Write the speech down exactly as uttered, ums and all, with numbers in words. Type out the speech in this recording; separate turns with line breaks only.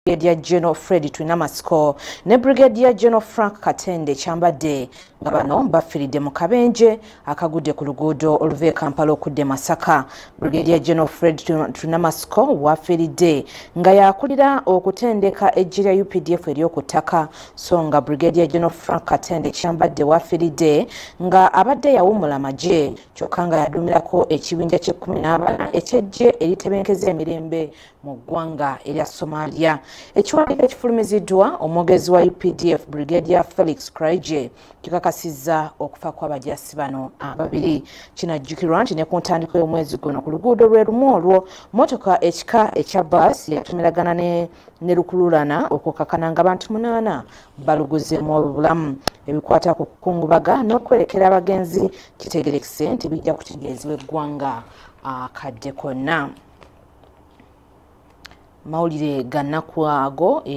Brigadier General Fred Twinamasiko ne Brigadier General Frank Katende Kyambadde nga bano bafiridde mu kabenje akagudde ku luguudo oluva e Kampala okudde Masaka. Brigadier General Fred Twinamasiko wafiridde nga yakulira okutendeka eggye lya U P D F ery'oku ttaka, so nga Brigadier General Frank Katende Kyambadde wafiridde nga abadde yawummula amagye kyokka nga yadumirako ekibinja ky'ekkumi n'abana eky'eggye eritebenkeza emirembe mu ggwanga erya Somalia. Ekiwandiiko ekifulumiziddwa omwogezi wa U P D F Brigadier Felix Kraije kikakasizza okufa kw'abajaasi bano ababiri. Kinajjukirwa nti ne ku ntandikwa y'omwezi guno ku luguudo lwe lumu olwo mmotoka ekika ekya bbaasi yatumiragana ne ne lukululana okukakana nga abantu munaana baluguzeemu obulamu. Ebikwata ku kukungubaga n'okwerekera abagenzi kitegerekese nti bijja kutegeezebwa eggwanga akadde konna. Mawulire ga nnaku ago